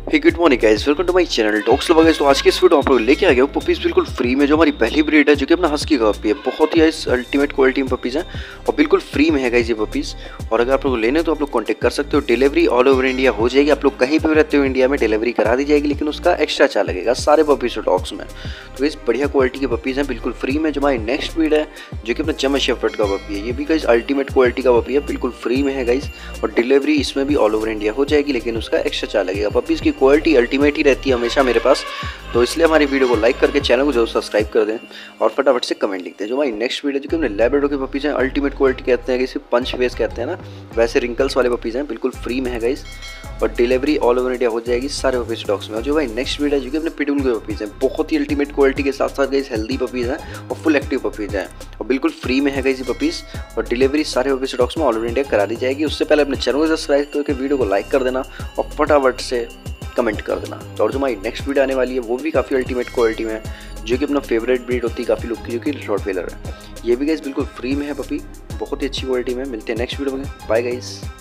Hey good morning guys, welcome to my channel dogs lover guys. तो आज के इस वीडियो आप लोग लेके आ गए हो पपीज बिल्कुल फ्री में, जो हमारी पहली ब्रीड है जो कि अपना हस्की का पपी है। बहुत ही गाइस अल्टीमेट क्वालिटी में पपीज हैं और बिल्कुल फ्री में है गाइस ये पपीज। और अगर आप लोग लेने तो आप लोग कांटेक्ट कर सकते हो। डिलीवरी ऑल ओवर इंडिया हो जाएगी। आप लोग कहीं पे भी रहते हो इंडिया में डिलीवरी करा दी जाएगी, लेकिन उसका एक्स्ट्रा चार्ज लगेगा सारे पपीज और डॉग्स में। तो गाइस बढ़िया क्वालिटी के पपीज हैं बिल्कुल फ्री में। जो हमारी नेक्स्ट ब्रीड है जो कि अपना जर्मन शेफर्ड का पपी है, ये भी गाइस अल्टीमेट क्वालिटी का पपी है, बिल्कुल फ्री में है गाइस। और डिलीवरी इसमें भी ऑल ओवर इंडिया हो जाएगी, लेकिन उसका एक्स्ट्रा चार्ज लगेगा। पपीज की क्वालिटी अल्टीमेट ही रहती है हमेशा मेरे पास, तो इसलिए हमारी वीडियो को लाइक करके चैनल को जरूर सब्सक्राइब कर दें और फटाफट से कमेंट लिखते हैं। जो हमारी नेक्स्ट वीडियो जो कि हमने लैब्राडोर के पपीज हैं, अल्टीमेट क्वालिटी कहते हैं, किसी पंच फेस कहते हैं ना, वैसे रिंकल्स वाले पपीज हैं, बिल्कुल फ्री में है गाइस। और डिलीवरी ऑल ओवर इंडिया हो जाएगी सारे पपीज डॉग्स में। और जो भाई नेक्स्ट वीडियो है जो कि अपने पिटबुल के पपीज हैं, बहुत ही अल्टीमेट क्वालिटी के साथ साथ गाइस हेल्दी पपीज हैं और फुल एक्टिव पपीज हैं और बिल्कुल फ्री में है गाइस ये पपीज। और डिलीवरी सारे पपीज डॉग्स में ऑल ओवर इंडिया करा दी जाएगी। उससे पहले अपने चैनल को सब्सक्राइब करके वीडियो को लाइक कर देना और फटाफट से कमेंट कर देना। और जो हमारी नेक्स्ट वीडियो आने वाली है वो भी काफ़ी अल्टीमेट क्वालिटी में है, जो कि अपना फेवरेट ब्रीड होती है काफ़ी लोग की, जो कि रॉटवेलर है। ये भी गाइस बिल्कुल फ्री में है पपी, बहुत ही अच्छी क्वालिटी में। मिलते हैं नेक्स्ट वीडियो में। Bye guys.